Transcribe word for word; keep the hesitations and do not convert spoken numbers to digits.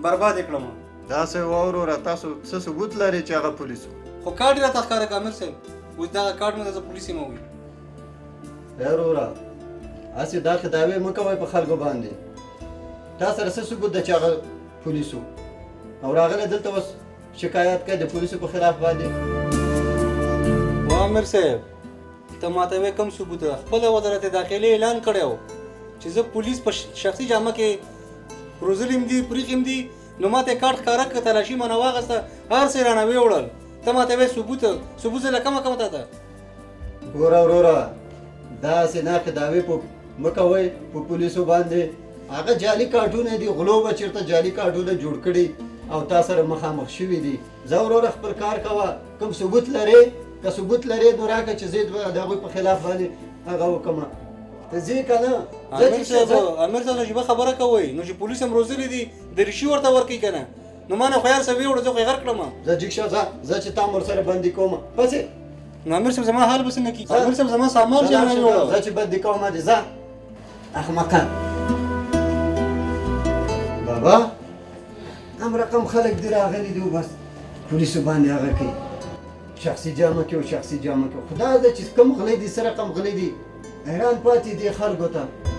برباد یې کړم. داسې واوروره تاسو څه ثبوت لرئ چې هغه پولیس و؟ خو کارډ یې راته ښکاره کړه امیر صاحب. اوس دغه کارډ مې زه پولیس یم وي. ای وروره هسې دا خداوې مه کوئ په خلکو باندې. تا سره څه ثبوت ده چې هغه پولیس و او راغلی دلته اوس شکایت کوي د پولیسو په خلاف باندې؟ و امیر صاحب ته ماته وایې کوم ثبوت ده؟ خپله وزارت داخلې اعلان کړی و چې زه پولیس په شخصي جامه کې روزلي م دي پریښي م دي. نو ماته یې کارت ښکاره کړه، تلاشي مانه واخېسته، هر څه یې رانه ویوړل. ته ماته وایې ثبوت ثبوت زه له کومه کوم تا ته؟ ګوره وروره داسې ناقې دعوې مه کوئ په پولیسو باندې. هغه جعلي کارډونه دي، غلو به چېرته جعلي کارډونه جوړ کړي او تا سره مخامخ شوي دي. ځه وروره خپل کار کوه. کوم ثبوت لرې که ثبوت لرې نو راکړه چې زه د هغوی په خلاف باندې هغه وکړمه. ته ځې که نه؟ امیر صاحب امیر صاحب نجیبه خبره کوئ نو چې پولیس هم روزلي دي دریشي ورته ورکوي که نه؟ نو ما نه خو یار څه ویوړه زه خو یې غر کړم. ځه جګ شه ځه ځه چې تا م ورسره بندي کومه. پسې نو امیر صاحب زما حال به څنګه کېږي؟ امیر صاحب زما سامان چې رانه ویوړه. ځه چې بندي کومه دې ځه احمقه. بابا هم رقم خلک دې راغلي دي بس پولیسو باندې هغه کوي شخصي جامه کې او شخصي جامه کې. خدا ده چې کوم غلی دي څه رقم غلی دي حیران پاتې دي خلکو ته.